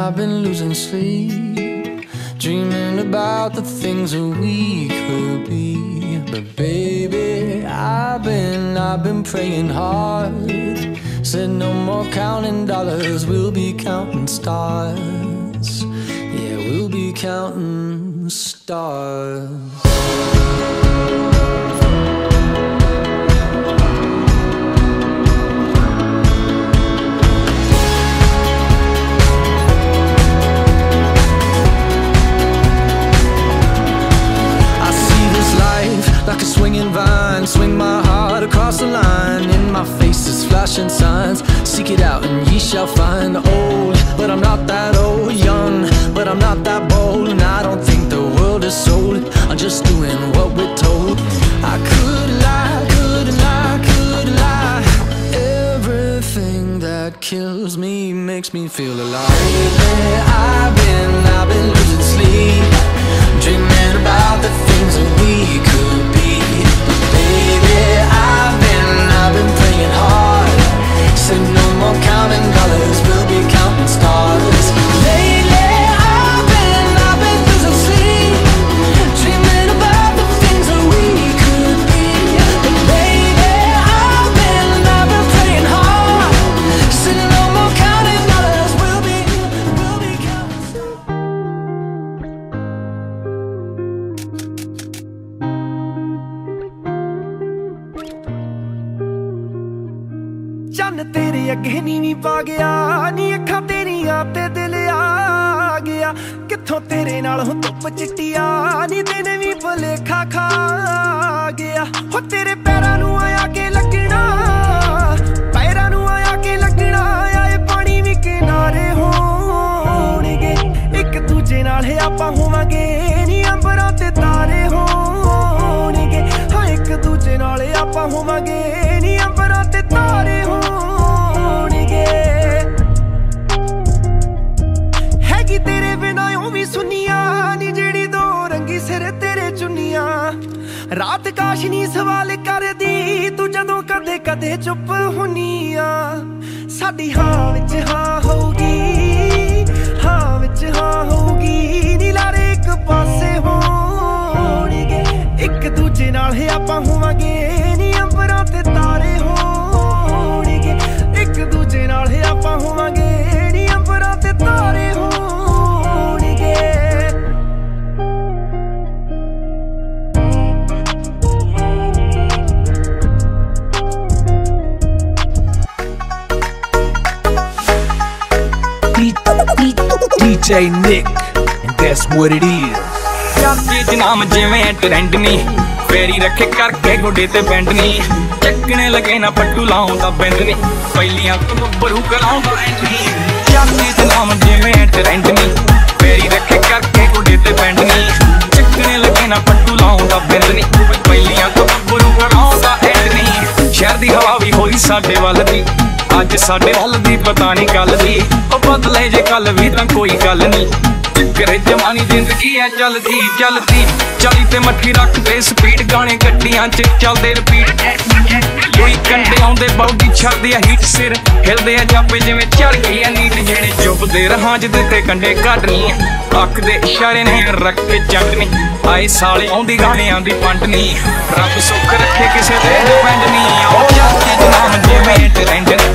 I've been losing sleep, dreaming about the things that we could be. But baby, I've been praying hard. Said no more counting dollars, we'll be counting stars. Yeah, we'll be counting stars. Like a swinging vine, swing my heart across the line. In my face is flashing signs. Seek it out and ye shall find. Old, but I'm not that old. Young, but I'm not that bold. And I don't think the world is sold. I'm just doing what we're told. I could lie, could lie, could lie. Everything that kills me makes me feel alive. Lately, I've been losing sleep, dreaming about the things that we could be. But baby, I've been praying hard. Said no more counting dollars, we'll be counting stars. Lately, I've been losing sleep, dreaming about the things that we could be. But baby, I've been praying hard. Said no more counting dollars, we'll be counting stars. चन्न तेरे अगे नीवी पा गया नी अखा तेरिया ते दिल आ गया किथों तेरे नाल हो धुप चिट्टिया नी तेने भी भुलेखा खा गया हो तेरे पैरां नूं आया के लगना पैरां नूं आया के लगना आए पानी भी किनारे होणगे एक दूजे नाल है आपां होवांगे नी अंबरां ते तारे होणगे हां एक दूजे नाल आपां होवांगे नी अंबरां ते तारे तेरे बिना यूं भी सुनिया नी जेड़ी दो रंगी सिर तेरे चुनिया रात काश नी सवाल कर दी तू जदों कदे कदे चुप हुनिया साडी हां विच हां होगी हां विच हां होगी नी लारे एक पासे होणगे एक दूजे नाल है आपां होवांगे नी अंबरां ते तारे होणगे एक दूजे नाल है आपां होवांगे नी अंबरां ते तारे DJ Nick, and that's what it is. चाचे नाम जिवें ट्रेंड नी फेरी रखे करके गोडे ते बैंड नी चकने लगे ना पट्टू लाउंदा बैंड नी पहलियां बरू कराउंदा एंड नी चाचे नाम जिवें ट्रेंड नी फेरी रखे करके गोडे ते बैंड नी चकने लगे ना पट्टू लाउंदा बैंड नी पहलियां बरू कराउंदा एंड नी शहर दी हवा भी होई साडे वल दी अज साडे वल दी पता नहीं कल दी ओ बदले जे कल भी तां कोई गल नहीं करे जवानी जिंदगी है चलदी चलदी चली ते मट्ठी रख दे स्पीड गाने गड्डियां च चलदे रिपीट कोई कंडे आउंदे बॉडी छड़दी है हीट सिर हिलदे आ जापे जिवें चढ़ गई है नीट जेड़े चुभदे रहां च ते कंडे कढनी अख दे इशारे ने रख के चंडनी आए साले आउंदी गाणियां दी पंडनी रब सुख रखे किसे ते डिपेंड नहीं ओ चाचे नाम जिवें ट्रेंड